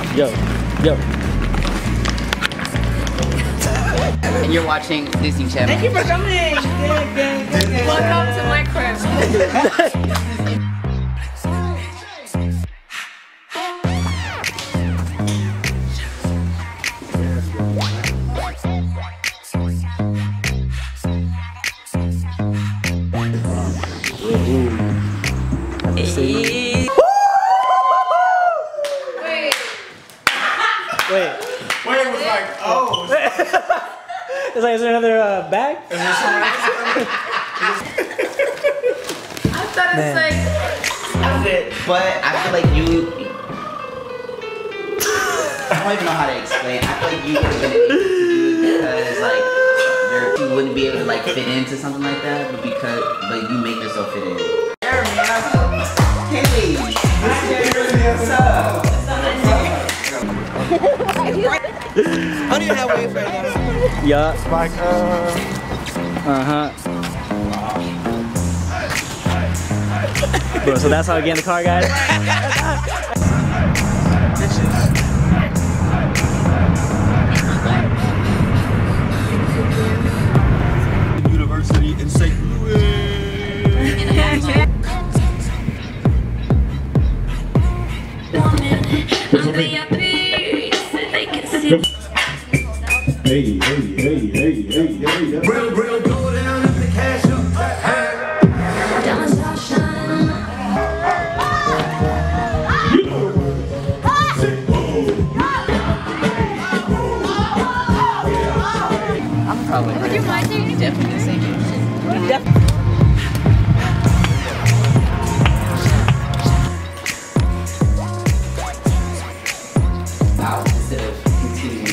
Yo, yo. And you're watching Disney Channel. Thank you for coming. Welcome to my crib. Wait. Wait, it was like, oh. It's like, is there another bag? I thought it's like. But I feel like you. I don't even know how to explain. I feel like you would have been able to do it because like you wouldn't be able to like fit into something like that, but you make yourself fit in. Hey, what's up? I don't even have waves right now. Yeah. Like, Bro, so that's how we get in the car, guys? University in St. Louis. Hey, real, go down and the cash up. I'm probably Would you mind doing definitely the same? out instead of continuing.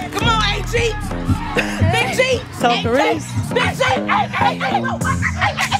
Big G! South Korea. Big G! Hey!